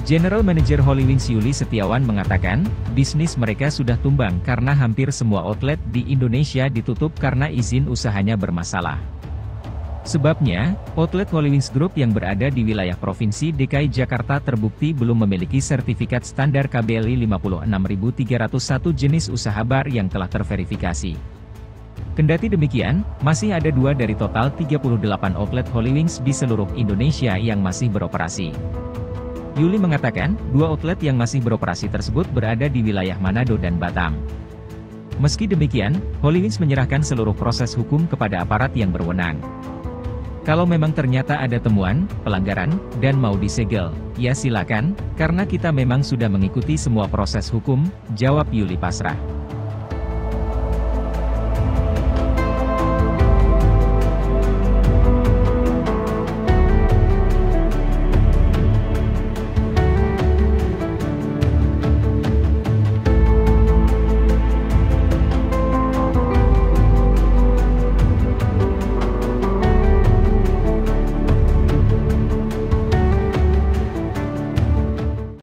General Manager Hollywings Yuli Setiawan mengatakan, bisnis mereka sudah tumbang karena hampir semua outlet di Indonesia ditutup karena izin usahanya bermasalah. Sebabnya, outlet Hollywings Group yang berada di wilayah Provinsi DKI Jakarta terbukti belum memiliki sertifikat standar KBLI 56301 jenis usaha bar yang telah terverifikasi. Kendati demikian, masih ada 2 dari total 38 outlet Hollywings di seluruh Indonesia yang masih beroperasi. Yuli mengatakan, 2 outlet yang masih beroperasi tersebut berada di wilayah Manado dan Batam. Meski demikian, Hollywings menyerahkan seluruh proses hukum kepada aparat yang berwenang. Kalau memang ternyata ada temuan, pelanggaran, dan mau disegel, ya silakan, karena kita memang sudah mengikuti semua proses hukum, jawab Yuli pasrah.